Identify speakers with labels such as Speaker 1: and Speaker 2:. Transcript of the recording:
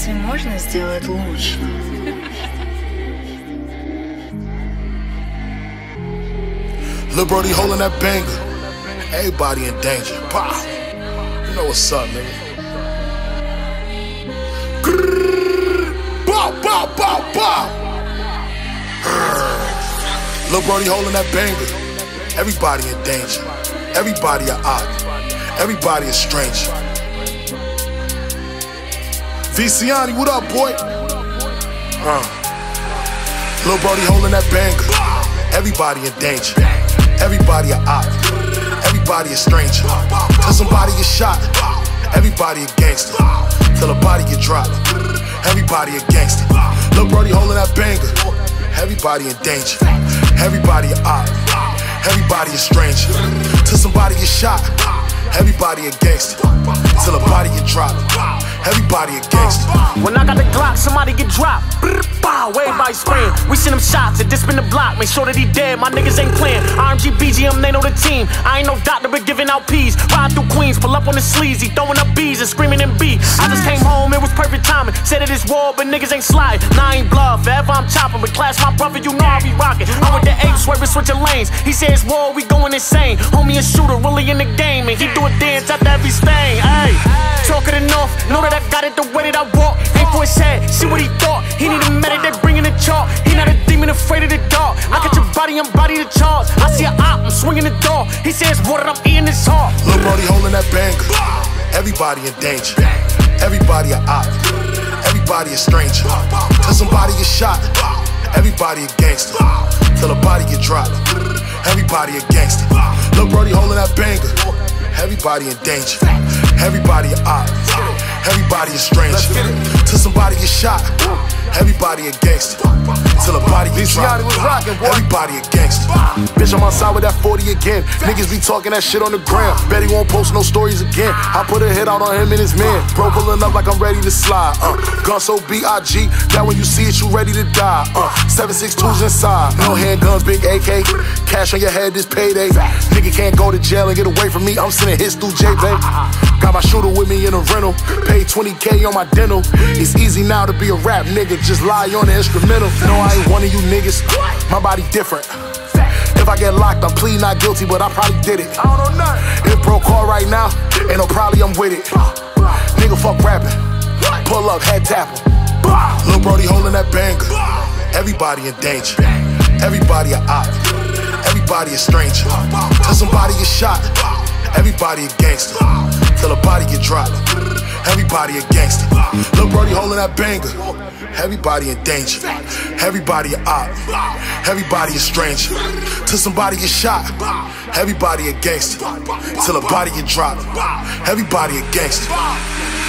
Speaker 1: Разве можно сделать лучше?
Speaker 2: Lil' Brody holding that banger. Everybody in danger. Pow. You know what's up, nigga. Bow, bow, bow, bow. Lil' Brody holding that banger. Everybody in danger. Everybody a op. Everybody a stranger. Viciani, what up, boy? Lil' Brody holding that banger. Everybody in danger. Everybody a op. Everybody a stranger. Till somebody get shot. Everybody a gangster. Till a body get dropped. Everybody a gangster. Lil' Brody holding that banger. Everybody in danger. Everybody a op. Everybody a stranger. Till somebody get shot. Everybody a gangster. Till a body get dropped. Everybody a gangster.
Speaker 3: When I got the Glock, somebody get dropped. Bow, everybody spraying. We send them shots and spin the block. Make sure that he dead, my niggas ain't playing. RMG, BGM, they know the team. I ain't no doctor, but giving out peas. Ride through Queens, pull up on the sleazy, throwing up bees and screaming in B. I just came home, it was perfect timing. Said it is war, but niggas ain't slide. Nah, I ain't bluff, forever I'm chopping. But class my brother, you know I be rocking. I'm with the apes, swerving, switching lanes. He said it's war, we going insane. Homie a shooter, really in the game, and he do a dance after every stain. Ayy, talk of the north, know that I got it the way that I walk. Ain't for his head, see what he thought. He need a medic that bringing the chalk. He not a demon afraid of the dark. I got your body, I'm body to charge. I see a op, I'm swinging the door. He says water, I'm eating his heart.
Speaker 2: Lil' Brody holding that banger. Everybody in danger. Everybody a op. Everybody a stranger. Till somebody get shot. Everybody a gangster. Till a body get dropped. Everybody a gangster. Lil' Brody holding that banger. Everybody in danger. Everybody a op. Everybody a stranger. Till somebody get shot. Everybody a gangster. Till a body get dropped. Everybody a gangster.
Speaker 4: Bitch, I'm outside with that 40 again. Niggas be talking that shit on the gram. Bet he won't post no stories again. I put a hit out on him and his man. Bro pulling up like I'm ready to slide. Gun so B.I.G. That when you see it, you ready to die. 7.62's inside. No handguns, big AK. Cash on your head this payday. Nigga can't go to jail and get away from me. I'm sending hits through J-Bay. Got my shooter with me in a rental. Paid 20K on my dental. It's easy now to be a rap nigga. Just lie on the instrumental. No, I ain't one of you niggas. My body different. If I get locked, I'm pleading not guilty, but I probably did it. I don't know nothing. If bro call right now, ain't no probably I'm with it. Nigga fuck rapping. Pull up, head tapping.
Speaker 2: Lil' Brody holding that banger. Everybody in danger. Everybody a op. Everybody a stranger. Till somebody get shot. Everybody a gangster. Till a body get dropped. Everybody a gangster. Lil' Brody holding that banger. Everybody in danger. Everybody a op. Everybody a stranger. Till somebody get shot. Everybody a gangster. Till a body get dropped. Everybody a gangster.